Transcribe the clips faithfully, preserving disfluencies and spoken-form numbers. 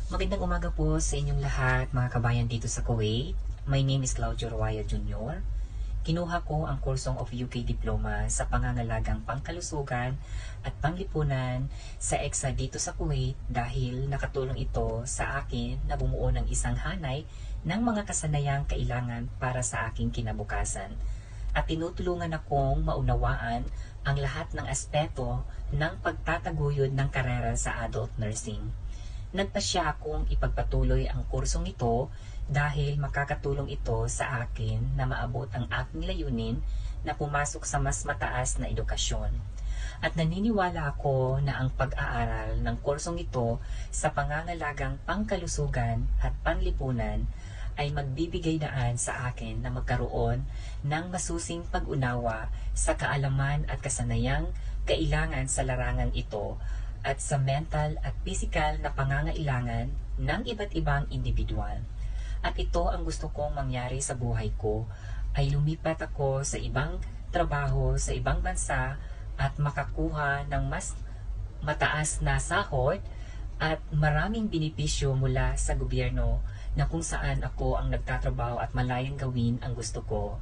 Magandang umaga po sa inyong lahat, mga kabayan dito sa Kuwait. My name is Claudio Roaya Junior Kinuha ko ang kursong of U K Diploma sa pangangalagang pangkalusugan at panglipunan sa EXA dito sa Kuwait dahil nakatulong ito sa akin na bumuo ng isang hanay ng mga kasanayang kailangan para sa aking kinabukasan. At tinutulungan akong maunawaan ang lahat ng aspeto ng pagtataguyod ng karera sa adult nursing. Nagpasya akong ipagpatuloy ang kursong ito dahil makakatulong ito sa akin na maabot ang aking layunin na pumasok sa mas mataas na edukasyon. At naniniwala ako na ang pag-aaral ng kursong ito sa pangangalagang pangkalusugan at panlipunan ay magbibigay daan sa akin na magkaroon ng masusing pag-unawa sa kaalaman at kasanayang kailangan sa larangan ito at sa mental at physical na pangangailangan ng iba't ibang individual. At ito ang gusto kong mangyari sa buhay ko, ay lumipat ako sa ibang trabaho sa ibang bansa at makakuha ng mas mataas na sahod at maraming benepisyo mula sa gobyerno na kung saan ako ang nagtatrabaho at malayang gawin ang gusto ko.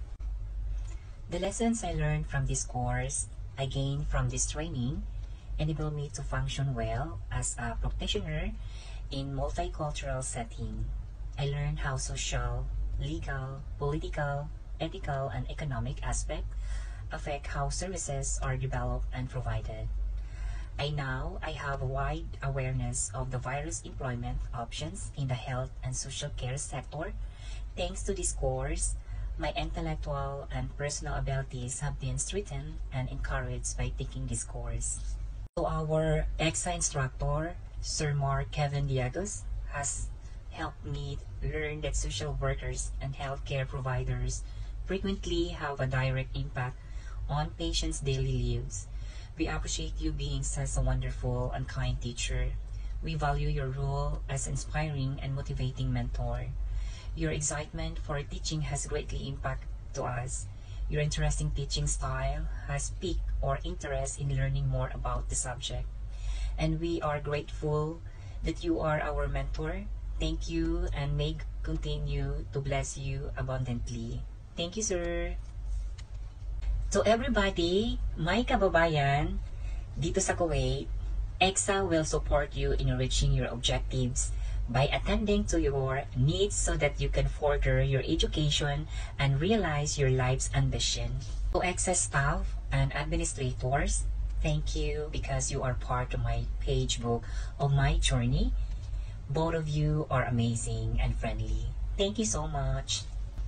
The lessons I learned from this course, I gained from this training, enable me to function well as a practitioner in multicultural setting. I learned how social, legal, political, ethical, and economic aspects affect how services are developed and provided. I now I have a wide awareness of the various employment options in the health and social care sector. Thanks to this course, my intellectual and personal abilities have been strengthened and encouraged by taking this course. So our EXA instructor, Sir Mark Kevin Diagos, has helped me learn that social workers and healthcare providers frequently have a direct impact on patients' daily lives. We appreciate you being such a wonderful and kind teacher. We value your role as inspiring and motivating mentor. Your excitement for teaching has greatly impacted to us. Your interesting teaching style has piqued our interest in learning more about the subject. And we are grateful that you are our mentor. Thank you and may continue to bless you abundantly. Thank you, sir. To everybody, my kababayan, dito sa Kuwait, EXA will support you in reaching your objectives by attending to your needs so that you can further your education and realize your life's ambition. To EXA staff and administrators, thank you because you are part of my page book of my journey. Both of you are amazing and friendly. Thank you so much.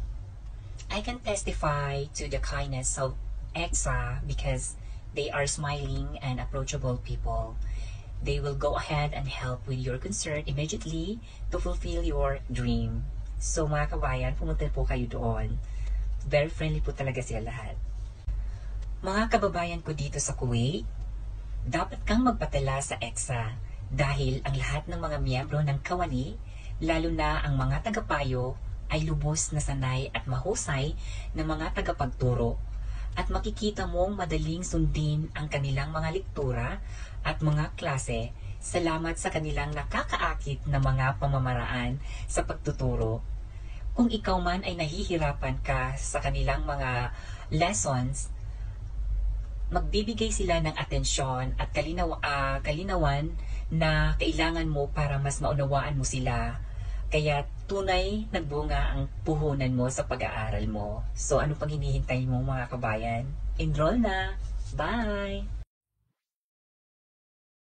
I can testify to the kindness of EXA because they are smiling and approachable people. They will go ahead and help with your concern immediately to fulfill your dream. So mga kabayan, pumunta po kayo doon. Very friendly po talaga sila lahat. Mga kababayan ko dito sa Kuwait, dapat kang magpatala sa EXA dahil ang lahat ng mga miyembro ng kawani, lalo na ang mga tagapayo, ay lubos na sanay at mahusay na mga tagapagturo. At makikita mong madaling sundin ang kanilang mga lektura at mga klase salamat sa kanilang nakakaakit na mga pamamaraan sa pagtuturo. Kung ikaw man ay nahihirapan ka sa kanilang mga lessons, magbibigay sila ng atensyon at kalinaw, uh, kalinawan na kailangan mo para mas maunawaan mo sila. Kaya tunay nagbunga ang puhunan mo sa pag-aaral mo. So ano pang hinihintay mo mga kabayan? Enroll na! Bye!